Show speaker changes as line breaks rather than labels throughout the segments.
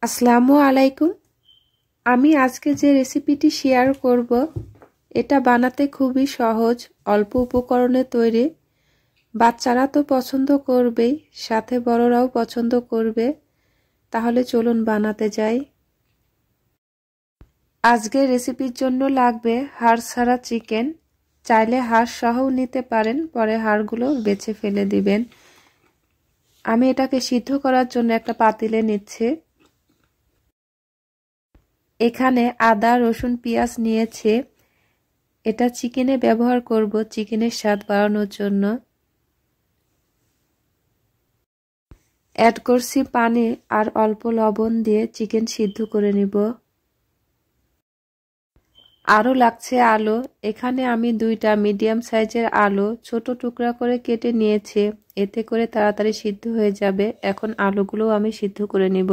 আসসালামু আলাইকুম। আমি আজকে যে রেসিপিটি শেয়ার করব এটা বানাতে খুবই সহজ, অল্প উপকরণে তৈরি। বাচ্চারা তো পছন্দ করবেই, সাথে বড়রাও পছন্দ করবে। তাহলে চলুন বানাতে যাই। আজকের রেসিপির জন্য লাগবে হাড় ছাড়া চিকেন। চাইলে হাড় সহও নিতে পারেন, পরে হাড়গুলো বেছে ফেলে দিবেন। আমি এটাকে সিদ্ধ করার জন্য একটা পাতিলে নিচ্ছি। এখানে আদা, রসুন, পেঁয়াজ নিয়েছে। এটা চিকেনে ব্যবহার করব চিকেনের স্বাদ বাড়ানোর জন্য। অ্যাড করছি পানি আর অল্প লবণ দিয়ে চিকেন সিদ্ধ করে নিব। আরও লাগছে আলু। এখানে আমি 2টা মিডিয়াম সাইজের আলু ছোট টুকরা করে কেটে নিয়েছি, এতে করে তাড়াতাড়ি সিদ্ধ হয়ে যাবে। এখন আলুগুলো আমি সিদ্ধ করে নিব।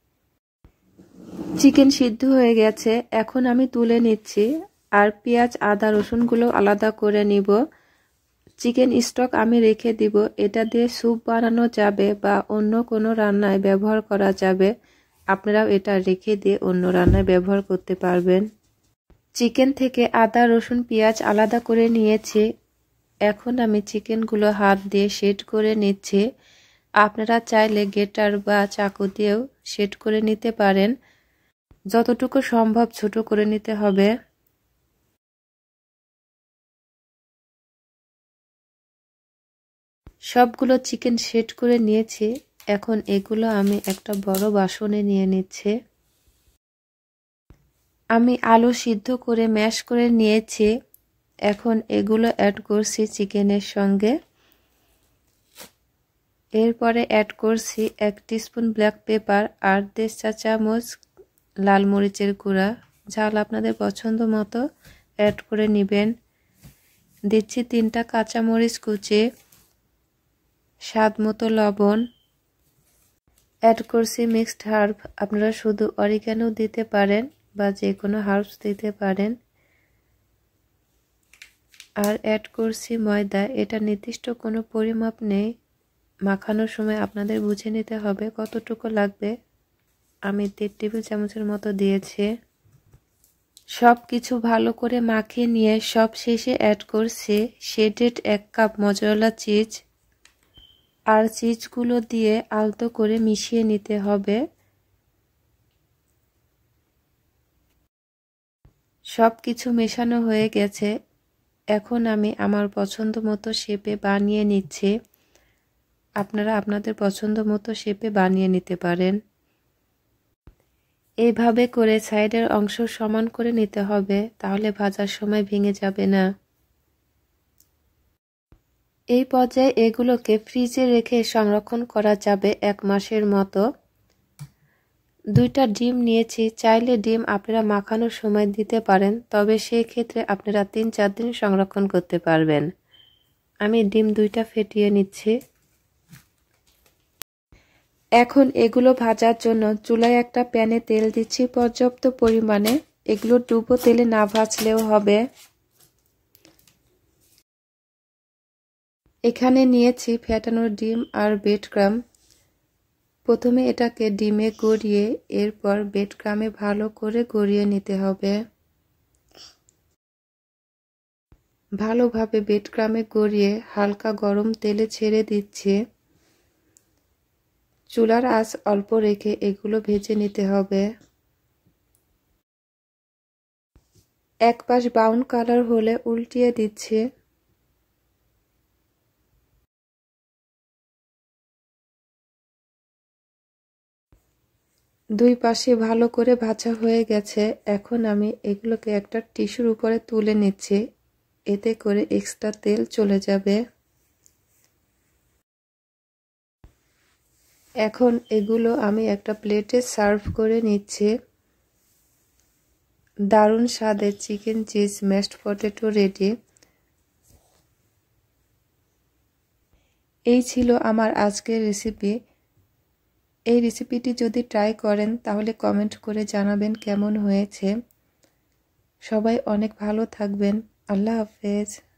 চিকেন সিদ্ধ হয়ে গেছে, এখন আমি তুলে নিচ্ছি। আর পেঁয়াজ, আদা, রসুনগুলো আলাদা করে নিব। চিকেন স্টক আমি রেখে দিব, এটা দিয়ে স্যুপ বানানো যাবে বা অন্য কোনো রান্নায় ব্যবহার করা যাবে। আপনারাও এটা রেখে দিয়ে অন্য রান্নায় ব্যবহার করতে পারবেন। চিকেন থেকে আদা, রসুন, পেঁয়াজ আলাদা করে নিয়েছি। এখন আমি চিকেনগুলো হাত দিয়ে সেট করে নিচ্ছি। আপনারা চাইলে গ্রেটার বা চাকু দিয়েও সেট করে নিতে পারেন। যতটুকু সম্ভব ছোট করে নিতে হবে। সবগুলো চিকেন সেট করে নিয়েছি। এখন এগুলো আমি একটা বড় বাসনে নিয়ে নিচ্ছি। আমি আলু সিদ্ধ করে ম্যাশ করে নিয়েছি। এখন এগুলো অ্যাড করছি চিকেনের সঙ্গে। এরপরে অ্যাড করছি 1 টিস্পুন ব্ল্যাক পেপার আর 1.5 চা চামচ লাল মরিচের গুঁড়া। ঝাল আপনাদের পছন্দ মতো অ্যাড করে নেবেন। দিচ্ছি 3টা কাঁচামরিচ কুচি, স্বাদ মতো লবণ। অ্যাড করছি মিক্সড হার্ব। আপনারা শুধু অরিগ্যানো দিতে পারেন বা যে কোনো হার্বস দিতে পারেন। আর অ্যাড করছি ময়দা। এটা নির্দিষ্ট কোনো পরিমাপ নেই, মাখানোর সময় আপনাদের বুঝে নিতে হবে কতটুকু লাগবে। আমি 1.5 টেবিল চামচের মতো দিয়েছি। সব কিছু ভালো করে মাখিয়ে নিয়ে সব শেষে অ্যাড করছি শেডেড 1 কাপ মজরেলা চিজ। আর চিজগুলো দিয়ে আলতো করে মিশিয়ে নিতে হবে। সব কিছু মেশানো হয়ে গেছে। এখন আমি আমার পছন্দ মতো শেপে বানিয়ে নিচ্ছি। আপনারা আপনাদের পছন্দ মতো শেপে বানিয়ে নিতে পারেন। এইভাবে করে সাইডের অংশ সমান করে নিতে হবে, তাহলে ভাজার সময় ভেঙে যাবে না। এই পর্যায়ে এগুলোকে ফ্রিজে রেখে সংরক্ষণ করা যাবে 1 মাসের মতো। 2টা ডিম নিয়েছি। চাইলে ডিম আপনারা মাখানোর সময় দিতে পারেন, তবে সেই ক্ষেত্রে আপনারা 3-4 দিন সংরক্ষণ করতে পারবেন। আমি ডিম 2টা ফেটিয়ে নিচ্ছি। এখন এগুলো ভাজার জন্য চুলায় একটা প্যানে তেল দিচ্ছি পর্যাপ্ত পরিমাণে। এগুলো ডুবো তেলে না ভাজলেও হবে। এখানে নিয়েছি ফেটানো ডিম আর ব্রেড ক্রাম। প্রথমে এটাকে ডিমে গড়িয়ে এরপর ব্রেড ক্রামে ভালো করে গড়িয়ে নিতে হবে। ভালোভাবে ব্রেড ক্রামে গড়িয়ে হালকা গরম তেলে ছেড়ে দিচ্ছি। চুলার আঁচ অল্প রেখে এগুলো ভেজে নিতে হবে। এক পাশ ব্রাউন কালার হলে উল্টিয়ে দিচ্ছি। দুই পাশে ভালো করে ভাজা হয়ে গেছে। এখন আমি এগুলোকে একটা টিস্যুর উপরে তুলে নিচ্ছি, এতে করে এক্সট্রা তেল চলে যাবে। এখন এগুলো আমি একটা প্লেটে সার্ভ করে নিচ্ছি। দারুণ স্বাদের chicken cheese mashed potato ready. এই ছিল আমার আজকের রেসিপি। এই রেসিপিটি যদি ট্রাই করেন তাহলে কমেন্ট করে জানাবেন কেমন হয়েছে। সবাই অনেক ভালো থাকবেন। আল্লাহ হাফেজ।